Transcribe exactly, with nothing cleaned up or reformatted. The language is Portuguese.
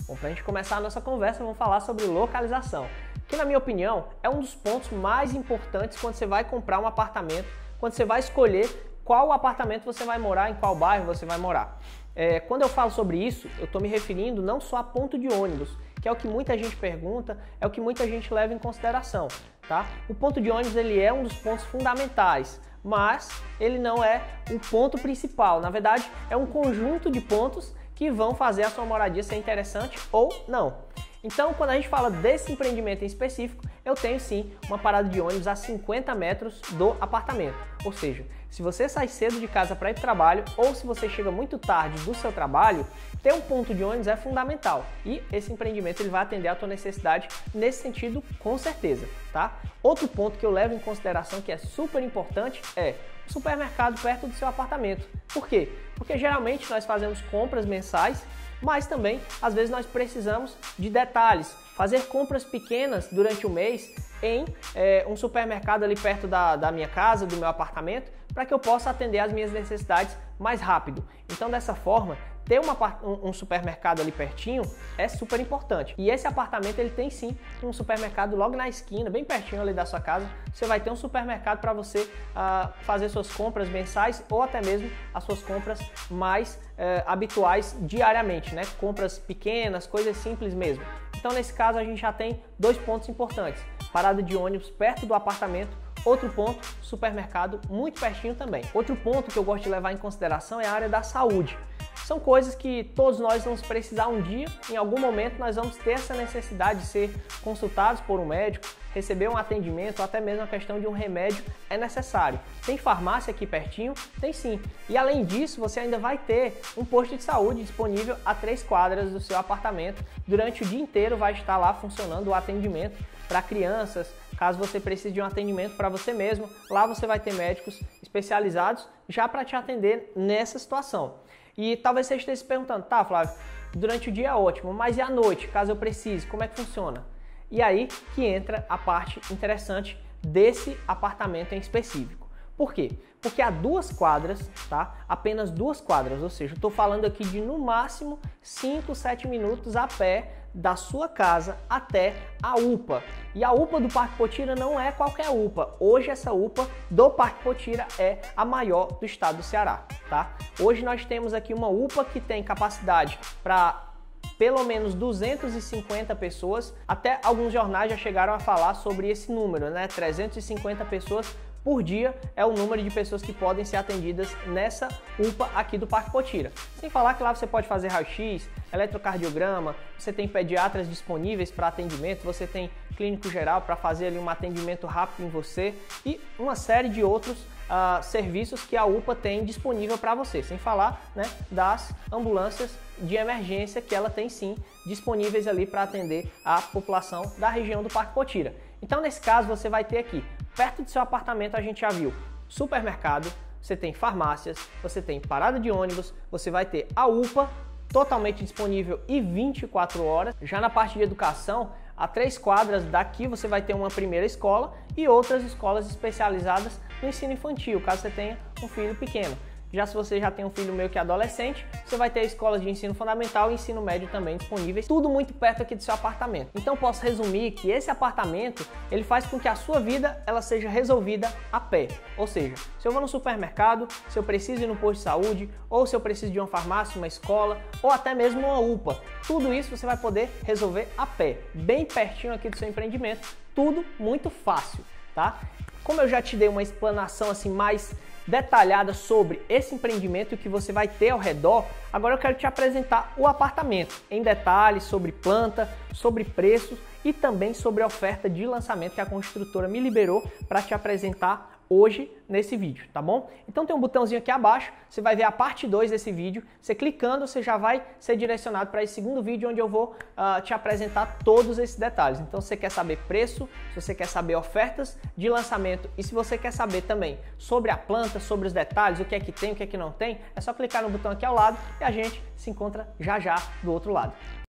Bom, para a gente começar a nossa conversa, vamos falar sobre localização, que na minha opinião é um dos pontos mais importantes quando você vai comprar um apartamento, quando você vai escolher qual apartamento você vai morar, em qual bairro você vai morar. É, quando eu falo sobre isso, eu estou me referindo não só a ponto de ônibus, que é o que muita gente pergunta, é o que muita gente leva em consideração, tá? O ponto de ônibus ele é um dos pontos fundamentais, mas ele não é o ponto principal. Na verdade, é um conjunto de pontos que vão fazer a sua moradia ser interessante ou não. Então, quando a gente fala desse empreendimento em específico, eu tenho sim uma parada de ônibus a cinquenta metros do apartamento. Ou seja, se você sai cedo de casa para ir para o trabalho ou se você chega muito tarde do seu trabalho, ter um ponto de ônibus é fundamental. E esse empreendimento ele vai atender a tua necessidade nesse sentido, com certeza, tá? Outro ponto que eu levo em consideração que é super importante é o supermercado perto do seu apartamento. Por quê? Porque geralmente nós fazemos compras mensais, mas também, às vezes, nós precisamos de detalhes, fazer compras pequenas durante o mês em é, um supermercado ali perto da, da minha casa, do meu apartamento, para que eu possa atender às minhas necessidades mais rápido. Então, dessa forma, ter uma, um supermercado ali pertinho é super importante. E esse apartamento ele tem sim um supermercado logo na esquina, bem pertinho ali da sua casa. Você vai ter um supermercado para você uh, fazer suas compras mensais ou até mesmo as suas compras mais uh, habituais diariamente, né? Compras pequenas, coisas simples mesmo. Então nesse caso a gente já tem dois pontos importantes. Parada de ônibus perto do apartamento. Outro ponto, supermercado muito pertinho também. Outro ponto que eu gosto de levar em consideração é a área da saúde. São coisas que todos nós vamos precisar um dia, em algum momento nós vamos ter essa necessidade de ser consultados por um médico, receber um atendimento, ou até mesmo a questão de um remédio é necessário. Tem farmácia aqui pertinho? Tem sim. E além disso, você ainda vai ter um posto de saúde disponível a três quadras do seu apartamento. Durante o dia inteiro vai estar lá funcionando o atendimento para crianças. Caso você precise de um atendimento para você mesmo, lá você vai ter médicos especializados já para te atender nessa situação. E talvez você esteja se perguntando, tá, Flávio, durante o dia é ótimo, mas e à noite, caso eu precise, como é que funciona? E aí que entra a parte interessante desse apartamento em específico. Por quê? Porque há duas quadras, tá? Apenas duas quadras, ou seja, eu estou falando aqui de no máximo cinco, sete minutos a pé da sua casa até a U P A. E a U P A do Parque Potira não é qualquer U P A. Hoje essa U P A do Parque Potira é a maior do estado do Ceará, tá? Hoje nós temos aqui uma U P A que tem capacidade para pelo menos duzentas e cinquenta pessoas. Até alguns jornais já chegaram a falar sobre esse número, né? trezentas e cinquenta pessoas por dia é o número de pessoas que podem ser atendidas nessa U P A aqui do Parque Potira. Sem falar que lá você pode fazer raio-x, eletrocardiograma, você tem pediatras disponíveis para atendimento, você tem clínico geral para fazer ali um atendimento rápido em você e uma série de outros uh, serviços que a U P A tem disponível para você. Sem falar, né, das ambulâncias de emergência que ela tem sim disponíveis ali para atender a população da região do Parque Potira. Então nesse caso você vai ter aqui perto do seu apartamento, a gente já viu supermercado, você tem farmácias, você tem parada de ônibus, você vai ter a U P A totalmente disponível e vinte e quatro horas. Já na parte de educação, a três quadras daqui você vai ter uma primeira escola e outras escolas especializadas no ensino infantil, caso você tenha um filho pequeno. Já se você já tem um filho meio que adolescente, você vai ter escolas de ensino fundamental e ensino médio também disponíveis, tudo muito perto aqui do seu apartamento. Então posso resumir que esse apartamento, ele faz com que a sua vida ela seja resolvida a pé. Ou seja, se eu vou no supermercado, se eu preciso ir no posto de saúde, ou se eu preciso de uma farmácia, uma escola, ou até mesmo uma U P A, tudo isso você vai poder resolver a pé, bem pertinho aqui do seu empreendimento, tudo muito fácil, tá? Como eu já te dei uma explanação assim mais detalhada sobre esse empreendimento e o que você vai ter ao redor, agora eu quero te apresentar o apartamento em detalhes sobre planta, sobre preços e também sobre a oferta de lançamento que a construtora me liberou para te apresentar hoje nesse vídeo, tá bom? Então tem um botãozinho aqui abaixo, você vai ver a parte dois desse vídeo, você clicando você já vai ser direcionado para esse segundo vídeo onde eu vou uh, te apresentar todos esses detalhes. Então se você quer saber preço, se você quer saber ofertas de lançamento e se você quer saber também sobre a planta, sobre os detalhes, o que é que tem, o que é que não tem, é só clicar no botão aqui ao lado e a gente se encontra já já do outro lado.